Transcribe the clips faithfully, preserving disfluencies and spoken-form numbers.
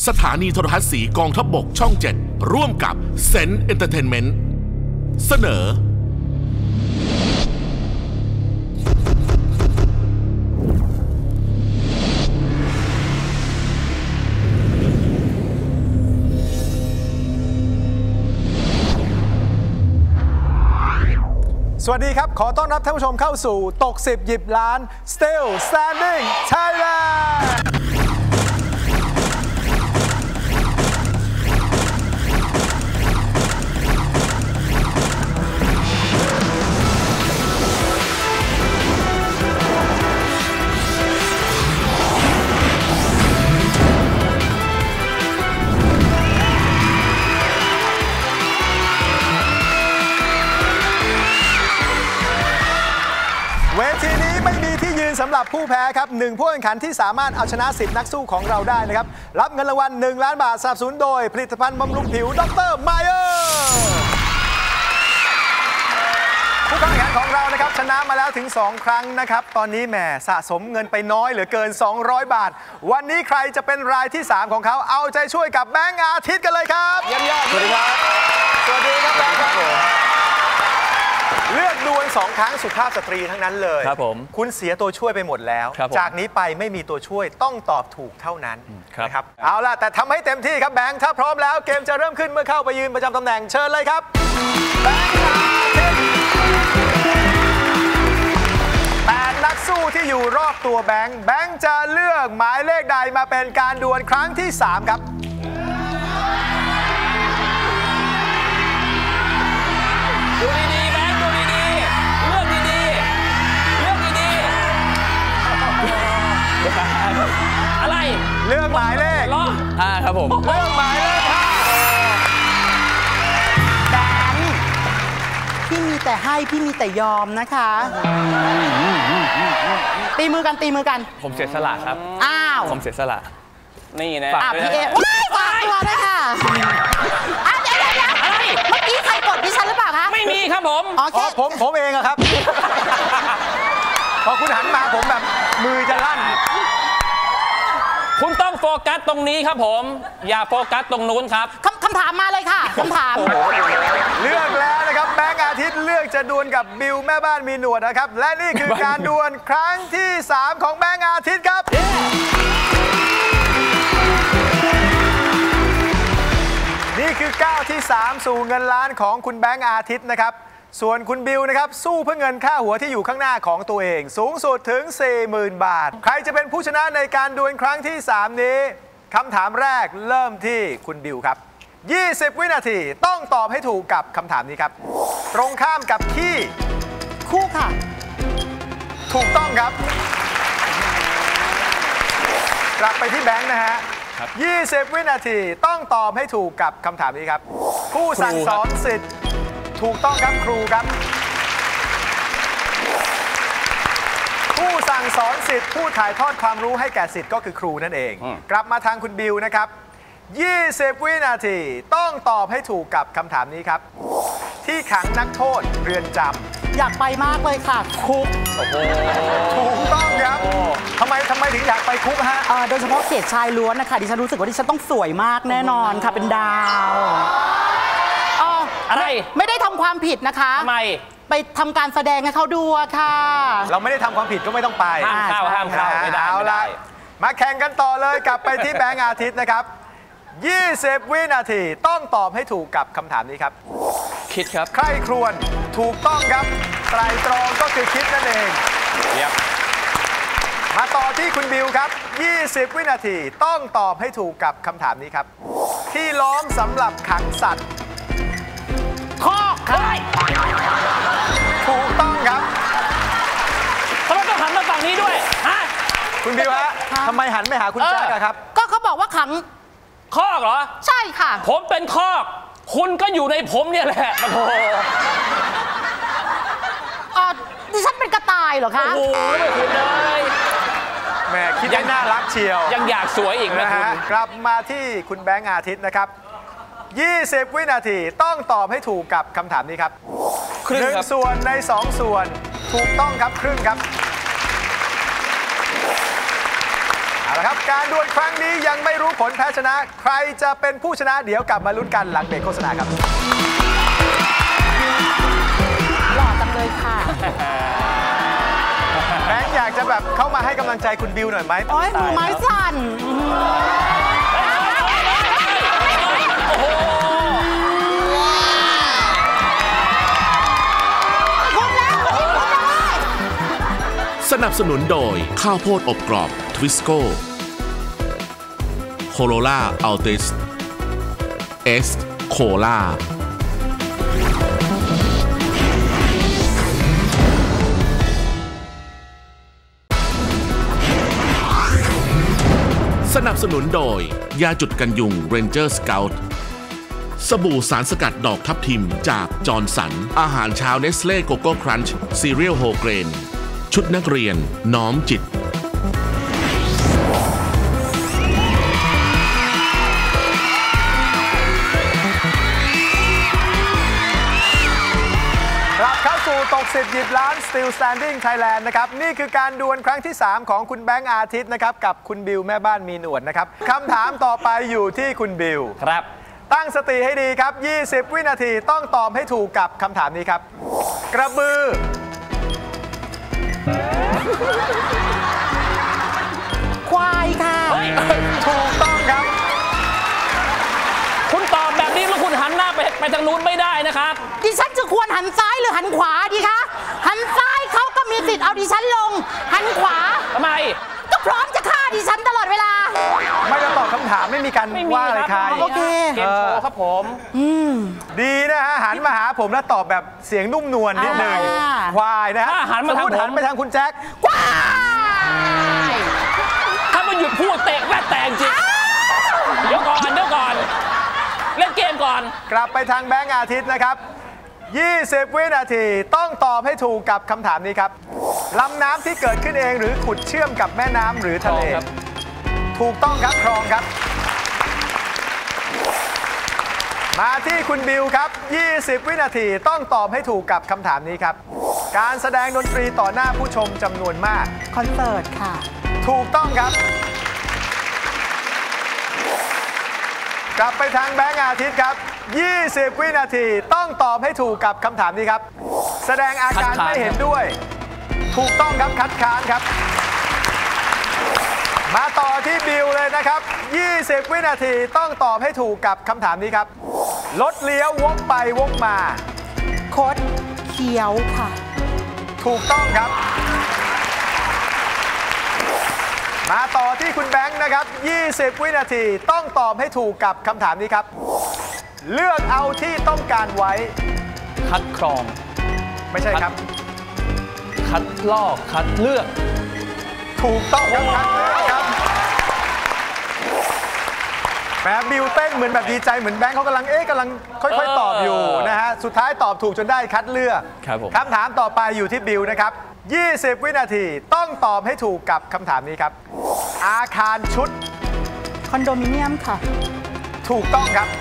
สถานีโทรทัศน์สีกองทัพบกช่องเจ็ดร่วมกับเซนต์เอนเตอร์เทนเมนต์เสนอสวัสดีครับขอต้อนรับท่านผู้ชมเข้าสู่ตกสิบหยิบล้าน Still Standing Thailandเวทีนี้ไม่มีที่ยืนสำหรับผู้แพ้ครับหนึ่งผู้แข่งขันที่สามารถเอาชนะสิบนักสู้ของเราได้นะครับรับเงินรางวัลหนึ่งล้านบาทสนับสนุนโดยผลิตภัณฑ์บำรุงผิวดรไมเออร์ผู้แข่งขันของเรานะครับชนะมาแล้วถึงสองครั้งนะครับตอนนี้แหมสะสมเงินไปน้อยเหลือเกินสองร้อยบาทวันนี้ใครจะเป็นรายที่สามของเขาเอาใจช่วยกับแบงค์อาทิตย์กันเลยครับเยี่ยมยอดสวัสดีครับสวัสดีครับแบงค์ครับเลือกดวลสองครั้งสุภาพสตรีทั้งนั้นเลยครับผมคุณเสียตัวช่วยไปหมดแล้วจากนี้ไปไม่มีตัวช่วยต้องตอบถูกเท่านั้นนะครับเอาล่ะแต่ทำให้เต็มที่ครับแบงค์ถ้าพร้อมแล้วเกมจะเริ่มขึ้นเมื่อเข้าไปยืนประจำตำแหน่งเชิญเลยครับแบงค์อาทิตย์แปดนักสู้ที่อยู่รอบตัวแบงค์แบงค์จะเลือกหมายเลขใดมาเป็นการดวลครั้งที่สามครับดูดีๆแบงค์ดูดีๆเลือกดีๆเลือกดีๆอะไรเลือกหมายเลขห้าครับผมเลือกหมายเลขห้าแบงค์พี่มีแต่ให้พี่มีแต่ยอมนะคะตีมือกันตีมือกันผมเสียสละครับอ้าวผมเสียสละนี่นะฝากพี่เอว้ายฝากตัวเลยค่ะอ่ะเดี๋ยวเดี๋ยวอะไรเมื่อกี้ใครกดดิฉันหรือเปล่าคะไม่มีครับผมอ๋อผมผมเองอะครับพอคุณหันมาผมแบบมือจะลั่นคุณต้องโฟกัสตรงนี้ครับผมอย่าโฟกัสตรงนู้นครับคำคำถามมาเลยค่ะคำถามเลือกแล้วนะครับแบงค์อาทิตย์เลือกจะดวลกับบิวแม่บ้านมีหนวดนะครับและนี่คือการดวลครั้งที่สามของแบงค์อาทิตย์ครับนี่คือก้าวที่สามสู่เงินล้านของคุณแบงค์อาทิตย์นะครับส่วนคุณบิวนะครับสู้เพื่อเงินค่าหัวที่อยู่ข้างหน้าของตัวเองสูงสุดถึง สี่หมื่น บาทใครจะเป็นผู้ชนะในการดวลครั้งที่สามนี้คำถามแรกเริ่มที่คุณบิวครับยี่สิบวินาทีต้องตอบให้ถูกกับคำถามนี้ครับตรงข้ามกับขี้คู่ค่ะถูกต้องครับกลับไปที่แบงค์นะฮะยี่สิบวินาทีต้องตอบให้ถูกกับคำถามนี้ครับผู้สั่งสอนศิษย์ถูกต้องครับครูครับผู้สั่งสอนศิษย์ผู้ถ่ายทอดความรู้ให้แก่ศิษย์ก็คือครูนั่นเองกลับมาทางคุณบิวนะครับยี่สิบวินาทีต้องตอบให้ถูกกับคำถามนี้ครับที่ขังนักโทษเรือนจำอยากไปมากเลยค่ะคุกถูกต้องครับทำไมทำไมถึงอยากไปคุกฮะโดยเฉพาะเขตชายล้วนนะคะดิฉันรู้สึกว่าดิฉันต้องสวยมากแน่นอนค่ะเป็นดาวอะไรไม่ได้ทำความผิดนะคะทำไมไปทำการแสดงให้เขาดูค่ะเราไม่ได้ทำความผิดก็ไม่ต้องไปห้ามเข้าห้ามเข้าไม่ได้เอาละมาแข่งกันต่อเลยกลับไปที่แบงค์อาทิตย์นะครับยี่สิบวินาทีต้องตอบให้ถูกกับคำถามนี้ครับคิดครับใคร่ครวญถูกต้องครับไตรตรองก็คือคิดนั่นเองเยี่ยมมาต่อที่คุณบิวครับยี่สิบวินาทีต้องตอบให้ถูกกับคำถามนี้ครับที่ล้อมสำหรับขังสัตว์คอกครับถูกต้องครับทำไมต้องหันมาฝั่งนี้ด้วยฮะคุณบิวฮะทำไมหันไม่หาคุณแจ๊คครับก็เขาบอกว่าขังคอกเหรอใช่ค่ะผมเป็นคอกคุณก็อยู่ในผมเนี่ยแหละโอ้โหอ๋อดิฉันเป็นกระต่ายเหรอคะโอ้โหไม่คุณเลยแหมคิดยังน่ารักเชียวยังอยากสวยอีกนะฮะกลับมาที่คุณแบงค์อาทิตย์นะครับยี่สิบวินาทีต้องตอบให้ถูกกับคำถามนี้ครับหนึ่งส่วนในสองส่วนถูกต้องครับครึ่งครับเอาละครับการดวลครั้งนี้ยังไม่รู้ผลแพ้ชนะใครจะเป็นผู้ชนะเดี๋ยวกลับมาลุ้นกันหลังเบรกโฆษณาครับหล่อจังเลยค่ะแบงค์อยากจะแบบเข้ามาให้กำลังใจคุณบิวหน่อยไหมโอ้ยมือไม้สั่นสนับสนุนโดยข้าวโพดอบกรอบทวิสโก้โคโรล่าอัลติสเอ็กซ์โคล่าสนับสนุนโดยยาจุดกันยุงเรนเจอร์สเกลต์สบู่สารสกัดดอกทับทิมจากจอร์นสันอาหารเช้าเนสเล่โกโก้ครันช์ซีเรียลโฮเกรนชุดนักเรียนน้อมจิตกลับเข้าสู่ตกสิบหยิบล้าน Still Standing Thailand นะครับนี่คือการดวลครั้งที่ สาม ของคุณแบงค์อาทิตย์นะครับกับคุณบิวแม่บ้านมีหนวดนะครับคำถามต่อไปอยู่ที่คุณบิวครับตั้งสติให้ดีครับ ยี่สิบ วินาทีต้องตอบให้ถูกกับคำถามนี้ครับกระบือควายค่ะถูกต้องครับคุณตอบแบบนี้แล้วคุณหันหน้าไปไปทางนู้นไม่ได้นะครับดิฉันจะควรหันซ้ายหรือหันขวาดีคะหันซ้ายเขาก็มีสิทธิ์เอาดิฉันลงหันขวาทำไมก็พร้อมจะฆ่าดิฉันตลอดเวลาไม่ต้องตอบคำถามไม่มีการว่าอะไรใครโอเคเกมโชว์ครับผมดีนะฮะหันมาหาผมแล้วตอบแบบเสียงนุ่มนวลนิดนึงควายนะฮะหันมาทางผมหันไปทางคุณแจ็คควายถ้ามันหยุดพูดเตะแม่แตงจริงเดี๋ยวก่อนเดี๋ยวก่อนเล่นเกมก่อนกลับไปทางแบงค์อาทิตย์นะครับยี่สิบ วินาทีต้องตอบให้ถูกกับคำถามนี้ครับลำน้ำที่เกิดขึ้นเองหรือขุดเชื่อมกับแม่น้ำหรือทะเลถูกต้องครับคลองครับมาที่คุณบิวครับยี่สิบ วินาทีต้องตอบให้ถูกกับคำถามนี้ครับการแสดงดนตรีต่อหน้าผู้ชมจำนวนมากคอนเสิร์ตค่ะถูกต้องครับกลับไปทางแบงค์อาทิตย์ครับยี่สิบ วินาทีต้องตอบให้ถูกกับคำถามนี้ครับแสดงอาการไม่เห็นด้วยถูกต้องครับคัดค้านครับมาต่อที่บิวเลยนะครับยี่สิบ วินาทีต้องตอบให้ถูกกับคำถามนี้ครับรถเลี้ยววกไปวกมาคดเขียวค่ะถูกต้องครับมาต่อที่คุณแบงค์นะครับยี่สิบ วินาทีต้องตอบให้ถูกกับคำถามนี้ครับเลือกเอาที่ต้องการไว้คัดกรองไม่ใช่ครับคัดลอกคัดเลือกถูกต้องครับคัดเลือกครับแหมบิวเต้นเหมือนแบบดีใจเหมือนแบงค์เขากำลังเอ๊ะกำลังค่อยๆตอบอยู่นะฮะสุดท้ายตอบถูกจนได้คัดเลือกคำถามต่อไปอยู่ที่บิวนะครับยี่สิบ วินาทีต้องตอบให้ถูกกับคำถามนี้ครับอาคารชุดคอนโดมิเนียมค่ะถูกต้องครับ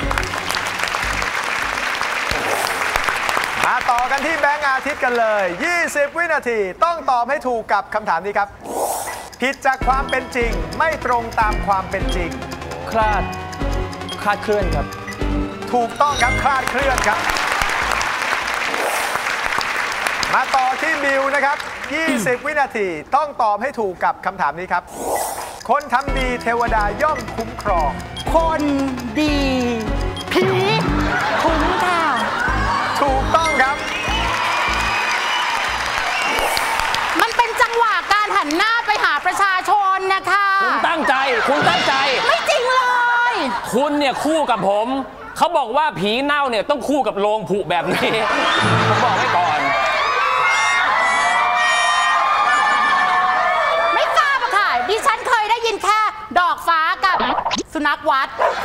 มาต่อกันที่แบงค์อาทิตย์กันเลยยี่สิบ วินาทีต้องตอบให้ถูกกับคำถามนี้ครับผิดจากความเป็นจริงไม่ตรงตามความเป็นจริงคลาดคลาดเคลื่อนครับถูกต้องครับคลาดเคลื่อนครับมาต่อที่บิวนะครับยี่สิบ วินาทีต้องตอบให้ถูกกับคำถามนี้ครับคนทำดีเทวดาย่อมคุ้มครองคนดีผีคุ้มค่ะถูกต้องครับมันเป็นจังหวะการหันหน้าไปหาประชาชนนะคะคุณตั้งใจคุณตั้งใจไม่จริงเลยคุณเนี่ยคู่กับผมเขาบอกว่าผีเน่าเนี่ยต้องคู่กับโลงผุแบบนี้ผมบอกไว้ก่อนไม่ทราบอะค่ะดิฉันเคยได้ยินแค่ดอกฟ้ากับสุนัขวัด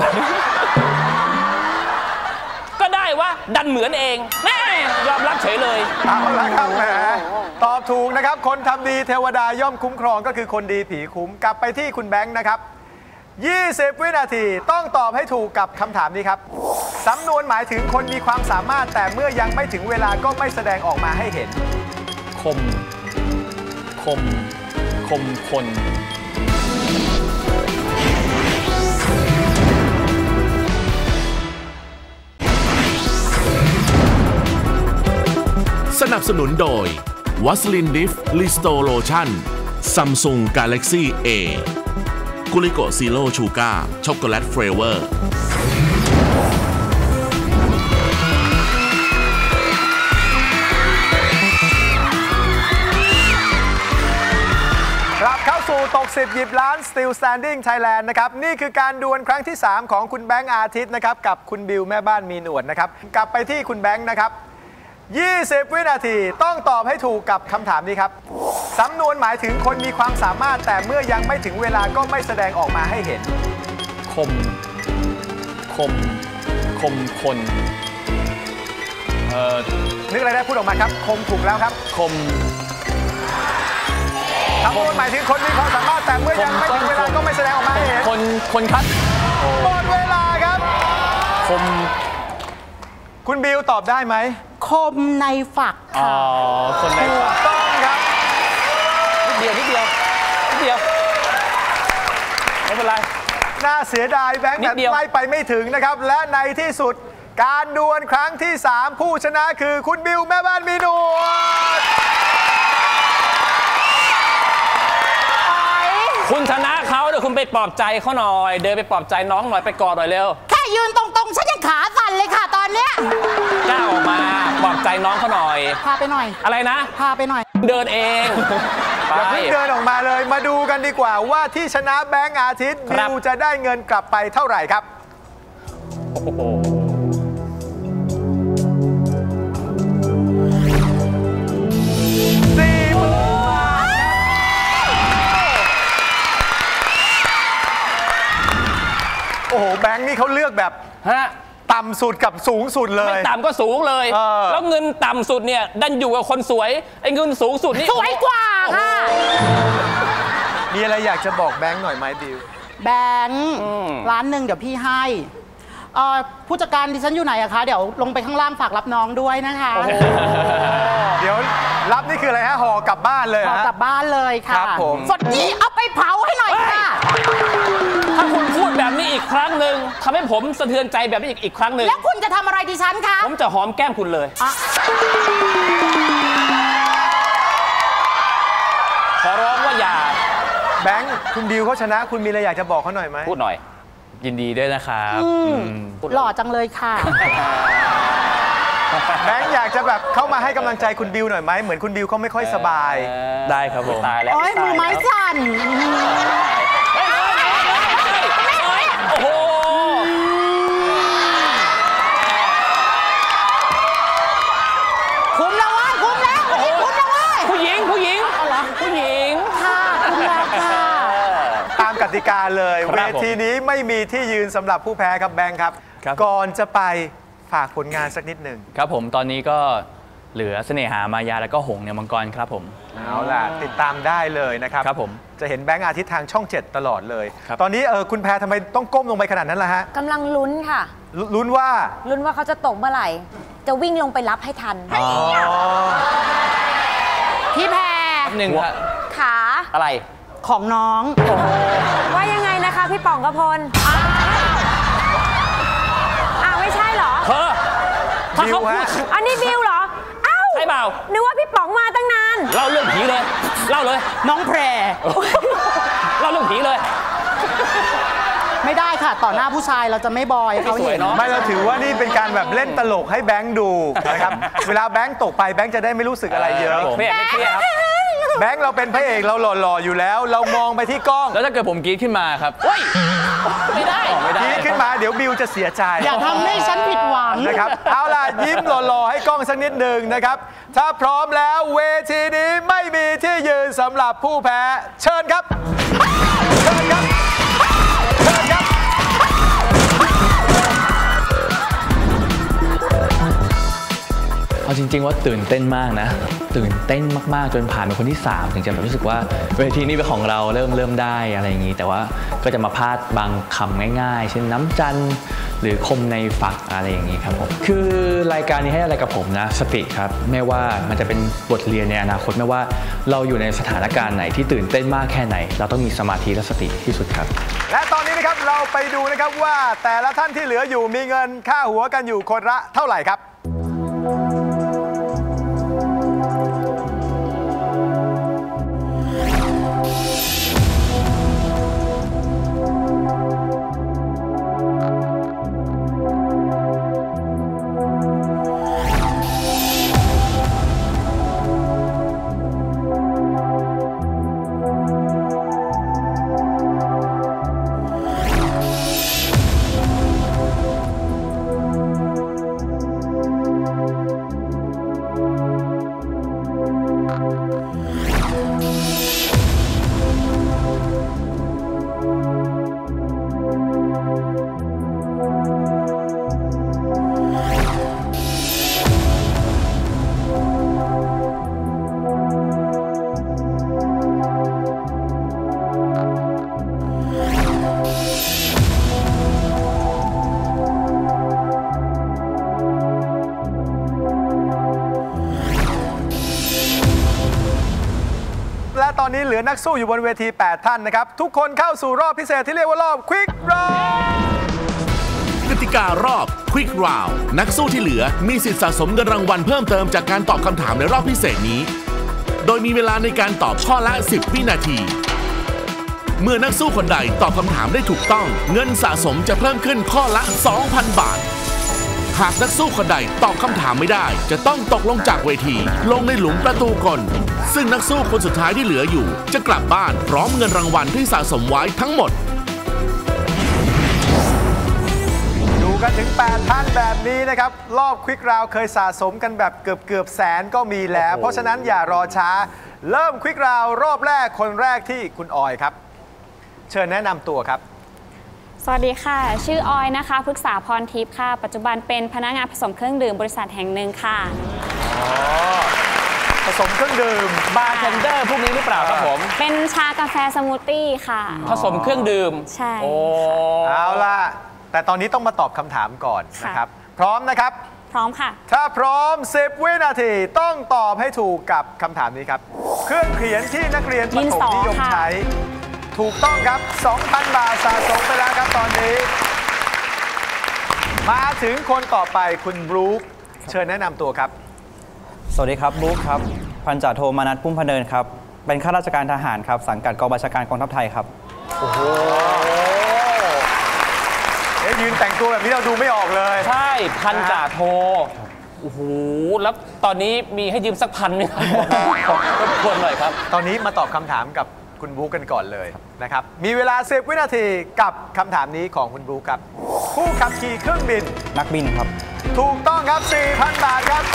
ก็ได้ว่าดันเหมือนเองแม่ยอมรับเฉยเลยเอาละครับแหมตอบถูกนะครับคนทำดีเทวดาย่อมคุ้มครองก็คือคนดีผีคุ้มกลับไปที่คุณแบงค์นะครับยี่สิบ วินาทีต้องตอบให้ถูกกับคำถามนี้ครับสำนวนหมายถึงคนมีความสามารถแต่เมื่อยังไม่ถึงเวลาก็ไม่แสดงออกมาให้เห็นคมคมคมคนนับสนุนโดยวัสลินดิฟลิสโตโลชั่น Samsung Galaxy A กุลิโกซีโร่ชูการ์ช็อกโกแลตเฟรเวอร์กลับเข้าสู่ตกสิบหยิบล้าน Still Standing Thailand นะครับนี่คือการดวลครั้งที่ สาม ของคุณแบงค์อาทิตย์นะครับกับคุณบิวแม่บ้านมีหนวดนะครับกลับไปที่คุณแบงค์นะครับยี่สิบวินาทีต้องตอบให้ถูกกับคำถามนี้ครับสำนวนหมายถึงคนมีความสามารถแต่เมื่อยังไม่ถึงเวลาก็ไม่แสดงออกมาให้เห็นคมคมคมคนเอ่อนึกอะไรได้พูดออกมาครับคมถูกแล้วครับคมสำนวนหมายถึงคนมีความสามารถแต่เมื่อยังไม่ถึงเวลาก็ไม่แสดงออกมาให้เห็นคนคนคัดหมดเวลาครับคมคุณบิวตอบได้ไหมคมในฝักค่ะอ๋อคนในฝักต้องครับนิดเดียวนิดเดียวนิดเดียวไม่เป็นไรน่าเสียดายแบงค์แต่ไม่ไปไม่ถึงนะครับและในที่สุดการดวลครั้งที่ สาม ผู้ชนะคือคุณบิวแม่บ้านมีหนวดคุณชนะเขาเดี๋ยวคุณไปปลอบใจเขาหน่อยเดินไปปลอบใจน้องหน่อยไปกอดหน่อยเร็วแค่ยืนตรงๆฉันยังขาสั่นเลยค่ะตอนเนี้ยกล้าออกมาปลอบใจน้องเขาหน่อยพาไปหน่อยอะไรนะพาไปหน่อยเดินเองอย่าเพิ่งเดินออกมาเลยมาดูกันดีกว่าว่าที่ชนะแบงค์อาทิตย์บิวจะได้เงินกลับไปเท่าไหร่ครับสี่หมื่นบาทโอ้โหแบงค์นี่เขาเลือกแบบฮะต่ำสุดกับสูงสุดเลยไม่ต่ำก็สูงเลยแล้วเงินต่ำสุดเนี่ยดันอยู่กับคนสวยไอ้เงินสูงสุดนี่สวยกว่าค่ะมีอะไรอยากจะบอกแบงค์หน่อยไหมบิวแบงค์ร้านหนึ่งเดี๋ยวพี่ให้ผู้จัดการดิฉันอยู่ไหนอะคะเดี๋ยวลงไปข้างล่างฝากรับน้องด้วยนะคะเดี๋ยวรับนี่คืออะไรฮะห่อกลับบ้านเลยห่อกลับบ้านเลยค่ะครับผมสดนี้เอาไปเผาให้หน่อยค่ะถ้าคุณพูดแบบนี้อีกครั้งหนึ่งทำให้ผมสะเทือนใจแบบนี้อีกอีกครั้งหนึ่งแล้วคุณจะทำอะไรดิฉันคะผมจะหอมแก้มคุณเลยขอร้องว่าอย่าแบงค์คุณดิวเขาชนะคุณมีอะไรอยากจะบอกเขาหน่อยไหมพูดหน่อยยินดีด้วยนะครับหล่อจังเลยค่ะแบงค์อยากจะแบบเข้ามาให้กำลังใจคุณบิวหน่อยไหมเหมือนคุณบิวเขาไม่ค่อยสบายได้ครับผมตายแล้วโอ้ยมือไม้สั่นโอ้โหคุ้มแล้ววะคุ้มแล้วคุ้มแล้ววะผู้หญิงผู้หญิงผู้หญิงค่ะคุ้มแล้วค่ะตามกติกาเลยเวทีนี้ไม่มีที่ยืนสำหรับผู้แพ้ครับแบงค์ครับก่อนจะไปฝากผลงานสักนิดหนึ่งครับผมตอนนี้ก็เหลือเสน่หามายาแล้วก็หงเนี่ยมังกรครับผมเอาล่ะติดตามได้เลยนะครับครับผมจะเห็นแบงค์อาทิตย์ทางช่องเจ็ดตลอดเลยตอนนี้เออคุณแพรทำไมต้องก้มลงไปขนาดนั้นล่ะฮะกำลังลุ้นค่ะลุ้นว่าลุ้นว่าเขาจะตกเมื่อไหร่จะวิ่งลงไปรับให้ทันพี่แพรหนึ่งขาอะไรของน้องว่ายังไงนะคะพี่ป๋องกพลอ้าวไม่ใช่เหรอเธอถ้าเขาพูดอันนี้บิวเหรออ้าวใช่เปล่านึกว่าพี่ป๋องมาตั้งนานเล่าเรื่องผีเลยเล่าเลยน้องแพรเล่าเรื่องผีเลยไม่ได้ค่ะต่อหน้าผู้ชายเราจะไม่บอยเขาเห็นไม่เราถือว่านี่เป็นการแบบเล่นตลกให้แบงค์ดูนะครับเวลาแบงค์ตกไปแบงค์จะได้ไม่รู้สึกอะไรเยอะไม่ไม่เครียดครับแบงค์เราเป็นพระเอกเราหล่อๆอยู่แล้วเรามองไปที่กล้องแล้วถ้าเกิดผมกรี๊ดขึ้นมาครับเฮ้ยไม่ได้กรี๊ดขึ้นมาเดี๋ยวบิวจะเสียใจอย่าทำให้ฉันผิดหวังนะครับเอาล่ะยิ้มหล่อๆให้กล้องสักนิดหนึ่งนะครับถ้าพร้อมแล้วเวทีนี้ไม่มีที่ยืนสำหรับผู้แพ้เชิญครับเชิญครับเชิญครับเอาจริงๆว่าตื่นเต้นมากนะตื่นเต้นมากๆจนผ่านเป็นคนที่สามถึงจะแบบรู้สึกว่าเวทีนี้เป็นของเราเริ่มเริ่มได้อะไรอย่างนี้แต่ว่าก็จะมาพลาดบางคำง่ายๆเช่นน้ำจันทร์หรือคมในฝักอะไรอย่างนี้ครับผมคือรายการนี้ให้อะไรกับผมนะสติครับไม่ว่ามันจะเป็นบทเรียนในอนาคตไม่ว่าเราอยู่ในสถานการณ์ไหนที่ตื่นเต้นมากแค่ไหนเราต้องมีสมาธิและสติที่สุดครับและตอนนี้นะครับเราไปดูนะครับว่าแต่ละท่านที่เหลืออยู่มีเงินค่าหัวกันอยู่คนละเท่าไหร่ครับเหลือนักสู้อยู่บนเวทีแปดท่านนะครับทุกคนเข้าสู่รอบพิเศษที่เรียกว่ารอบ Quick Round กติการอบ Quick Round นักสู้ที่เหลือมีสิทธิ์สะสมเงินรางวัลเพิ่มเติมจากการตอบคำถามในรอบพิเศษนี้โดยมีเวลาในการตอบข้อละสิบวินาทีเมื่อนักสู้คนใดตอบคำถามได้ถูกต้องเงินสะสมจะเพิ่มขึ้นข้อละ สองพัน บาทหากนักสู้คนใดตอบคำถามไม่ได้จะต้องตกลงจากเวทีลงในหลุมประตูกลซึ่งนักสู้คนสุดท้ายที่เหลืออยู่จะกลับบ้านพร้อมเงินรางวัลที่สะสมไว้ทั้งหมดดูกันถึงแปดท่านแบบนี้นะครับรอบควิกราวเคยสะสมกันแบบเกือบเกือบแสนก็มีแล้วเพราะฉะนั้นอย่ารอช้าเริ่มควิกราวรอบแรกคนแรกที่คุณออยครับเชิญแนะนำตัวครับสวัสดีค่ะชื่อออยนะคะพฤกษาพรทิพย์ค่ะปัจจุบันเป็นพนักงานผสมเครื่องดื่มบริษัทแห่งหนึ่งค่ะอ๋อผสมเครื่องดื่มบาร์เทนเดอร์พวกนี้หรือเปล่าครับผมเป็นชากาแฟสมูทตี้ค่ะผสมเครื่องดื่มใช่โอ้เอาล่ะแต่ตอนนี้ต้องมาตอบคำถามก่อนนะครับพร้อมนะครับพร้อมค่ะถ้าพร้อมสิบวินาทีต้องตอบให้ถูกกับคำถามนี้ครับเครื่องเขียนที่นักเรียนประถมนิยมใช้ถูกต้องครับ สองพัน บาทสะสมไปแล้วครับตอนนี้มาถึงคนต่อไปคุณบรูคเชิญแนะนำตัวครับสวัสดีครับบรูคครับพันจ่าโทมานัสพุ่มพเนินครับเป็นข้าราชการทหารครับสังกัดกองบัญชาการกองทัพไทยครับโอ้โหยืนแต่งตัวแบบนี้เราดูไม่ออกเลยใช่พันจ่าโทโอ้โหแล้วตอนนี้มีให้ยืมสักพันไหมครับรบกวนหน่อยครับตอนนี้มาตอบคำถามกับคุณบรูคกันก่อนเลยนะครับมีเวลาสิบวินาทีกับคำถามนี้ของคุณบรูคครับผู้ขับขี่เครื่องบินนักบินครับถูกต้องครับ สี่พัน บาทครับ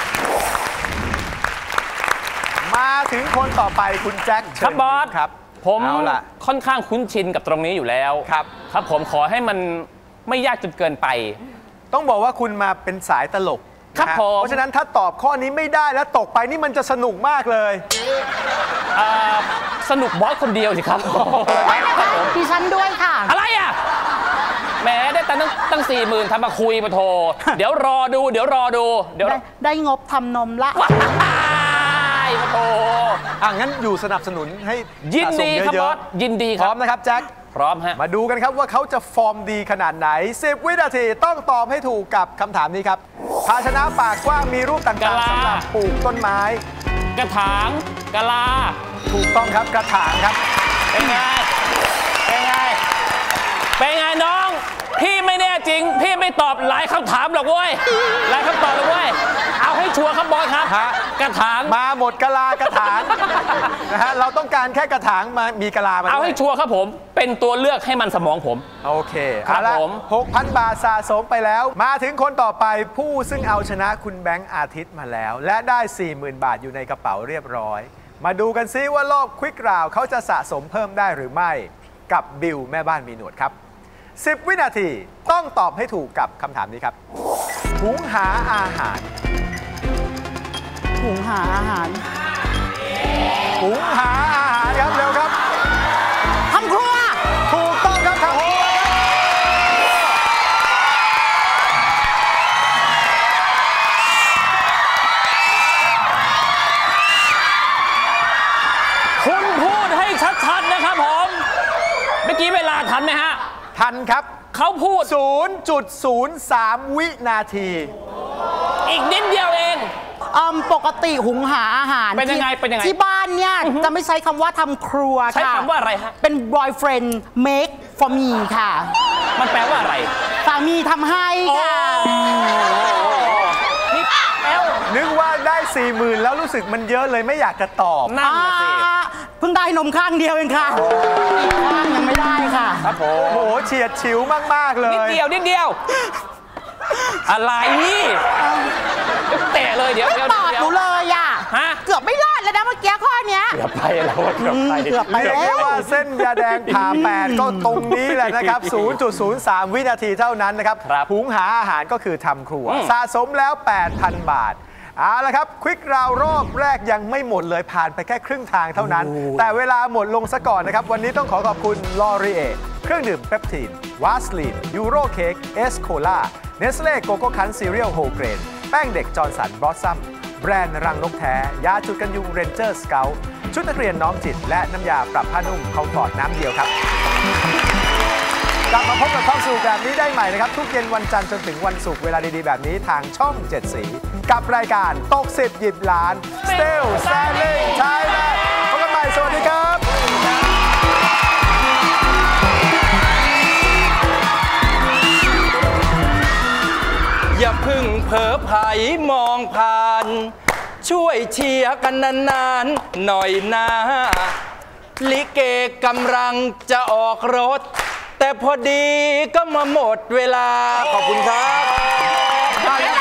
มาถึงคนต่อไปคุณแจ็คครับบอสครับผมค่อนข้างคุ้นชินกับตรงนี้อยู่แล้วครับครับผมขอให้มันไม่ยากจนเกินไปต้องบอกว่าคุณมาเป็นสายตลกครับผมเพราะฉะนั้นถ้าตอบข้อนี้ไม่ได้แล้วตกไปนี่มันจะสนุกมากเลยสนุกบอสคนเดียวสิครับดิฉันด้วยค่ะอะไรอ่ะแหมได้แต่ตั้งตั้งสี่หมื่นทำมาคุยมาโทรเดี๋ยวรอดูเดี๋ยวรอดูเดี๋ยวได้งบทำนมละมาโทรอ่ะงั้นอยู่สนับสนุนให้ยินดีครับบอสยินดีครับพร้อมนะครับแจ็คพร้อมฮะมาดูกันครับว่าเขาจะฟอร์มดีขนาดไหนสิบวินาทีต้องตอบให้ถูกกับคำถามนี้ครับภาชนะปากกว้างมีรูปต่างๆสำหรับปลูกต้นไม้กระถางกะลาถูกต้องครับกระถางครับเป็นไงเป็นไงเป็นไงน้องพี่ไม่แน่จริงพี่ไม่ตอบหลายคำถามหรอกเว้ยหลายคำตอบหรอกเว้ยเอาให้ชัวร์ครับบอสครับกระถางมาหมดกะลากระถางนะฮะเราต้องการแค่กระถางมามีกะลามาเอาให้ชัวร์ครับผมเป็นตัวเลือกให้มันสมองผมโอเคครับผม หกพัน บาทสะสมไปแล้วมาถึงคนต่อไปผู้ซึ่งเอาชนะคุณแบงค์อาทิตย์มาแล้วและได้ สี่หมื่น บาทอยู่ในกระเป๋าเรียบร้อยมาดูกันซิว่ารอบควิกราวเขาจะสะสมเพิ่มได้หรือไม่กับบิวแม่บ้านมีหนวดครับสิบวินาทีต้องตอบให้ถูกกับคำถามนี้ครับหุงหาอาหารหุงหาอาหารหุงหาอาหารครับเร็วครับทำครัวถูกต้องครับทำครัวคุณพูดให้ชัดๆนะครับผมเมื่อกี้เวลาทันไหมฮะทันครับเขาพูดศูนย์จุดศูนย์สาม วินาทีอีกนิดเดียวเองปกติหุงหาอาหารเป็นยังไงเป็นยังไงที่บ้านเนี่ยจะไม่ใช้คำว่าทำครัวค่ะใช้คำว่าอะไรฮะเป็น boyfriend make for me ค่ะมันแปลว่าอะไรสามีทำให้ค่ะนี่แล้วนึกว่าได้ สี่หมื่น แล้วรู้สึกมันเยอะเลยไม่อยากจะตอบนั่นน่ะสิเพิ่งได้นมข้างเดียวเองค่ะอีกข้างยังไม่ได้ค่ะครับผมโอ้โหเฉียดฉิวมากๆเลยนิดเดียวนิดเดียวอะไรนี่เตะเลยเดี๋ยวเดี๋ยวตอบหนูเลยอ่ะเกือบไม่รอดแล้วนะเมื่อกี้ข้อเนี้ยเกือบไปแล้วเกือบไปเกือบไปแล้วว่าเส้นยาแดงผ่าแปดก็ตรงนี้แหละนะครับ ศูนย์จุดศูนย์สาม วินาทีเท่านั้นนะครับหุงหาอาหารก็คือทำครัวสะสมแล้ว แปดพัน บาทเอาละครับควิกราวรอบแรกยังไม่หมดเลยผ่านไปแค่ครึ่งทางเท่านั้นแต่เวลาหมดลงซะก่อนนะครับวันนี้ต้องขอขอบคุณลอรีเอเครื่องดื่มเปปทีนวาสลีนยูโรเค้กเอสโคล่าเนสเล่โกโก้คันซีเรียลโฮเกรนแป้งเด็กจอร์นสันบลอสซัมแบรนด์รังนกแท้ยาจุดกันยุงเรนเจอร์สเกลชุดนักเรียนน้อมจิตและน้ำยาปรับผ้านุ่มคอมฟอร์ตน้ำเดียวครับกลับมาพบกับความสนุกแบบนี้ได้ใหม่นะครับทุกเย็นวันจันทร์จนถึงวันศุกร์เวลาดีๆแบบนี้ทางช่องเจ็ดสีกับรายการตกสิบหยิบล้าน Still Standing Thailand พบกันใหม่สวัสดีครับอย่าพึ่งเผลอไผมองผ่านช่วยเชียร์กันนานๆหน่อยนะลิเกกำลังจะออกรถแต่พอดีก็มาหมดเวลาขอบคุณครับ